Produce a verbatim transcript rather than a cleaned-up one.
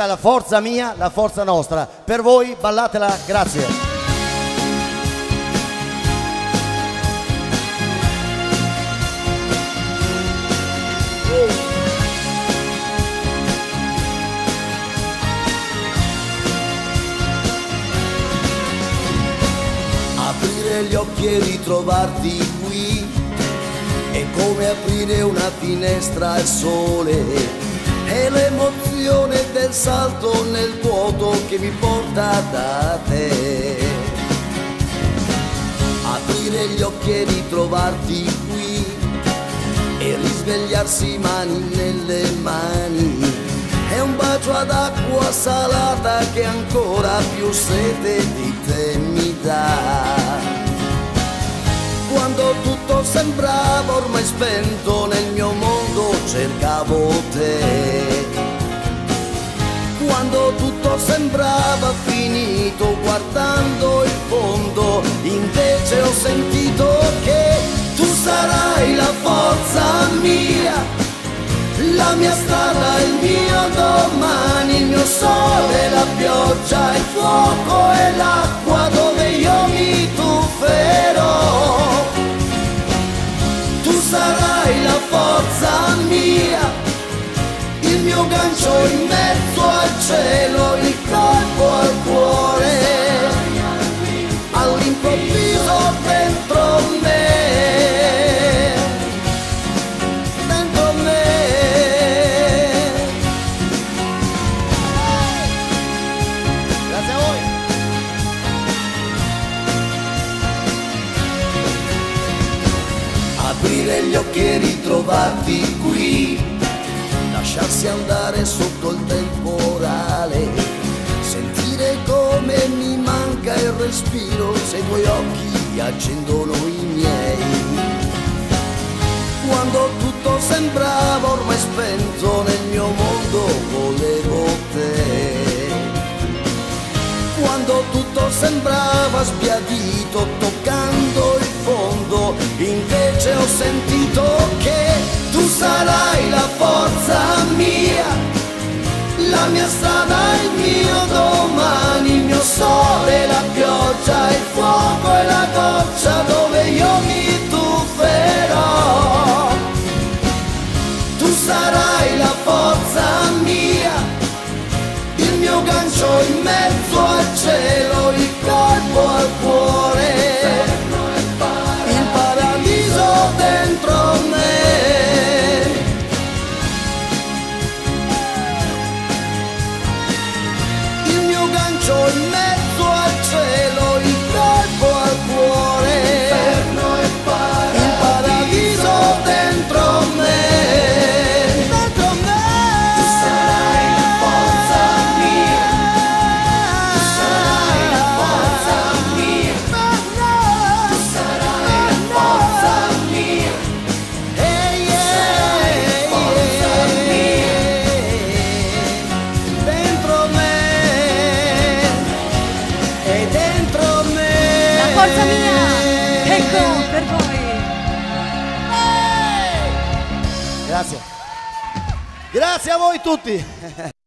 questa è la forza mia, la forza nostra. Per voi ballatela, grazie. Aprire gli occhi e ritrovarti qui è come aprire una finestra al sole. È l'emozione del salto nel vuoto che mi porta da te. Aprire gli occhi e ritrovarti qui e risvegliarsi mani nelle mani. È un bacio ad acqua salata che ancora più sete di te mi dà. Quando tutto sembrava ormai spento nel mio mondo cercavo te. Quando tutto sembrava finito guardando il fondo, invece ho sentito che tu sarai la forza mia, la mia strada, il mio domani, il mio sole, la pioggia, il fuoco e l'acqua dove io mi tufferò. Tu sarai la forza mia, il mio gancio in mezzo al cielo, il colpo al cuore, all'improvviso dentro me. Dentro me. Grazie a voi. Aprire gli occhi e ritrovarti qui, lasciarsi andare sotto il temporale, sentire come mi manca il respiro se i tuoi occhi accendono i miei. Quando tutto sembrava ormai spento nel mio mondo volevo te. Quando tutto sembrava sbiadito toccando il fondo, invece ho sentito che tu sarai la forza mia, la mia strada, il mio domani, il mio sole, la pioggia, il fuoco e la goccia dove io mi tufferò. Tu sarai la forza mia, il mio gancio in mezzo al cielo, il colpo al cuore, il paradiso dentro me. In mezzo al cielo, il colpo al cuore, il paradiso dentro me. Dentro me. Tu sarai la forza mia, tu sarai la forza mia, tu sarai la forza mia, hey, yeah, tu sarai la forza mia, dentro me. Forza mia, ecco per voi. Grazie. Grazie a voi tutti.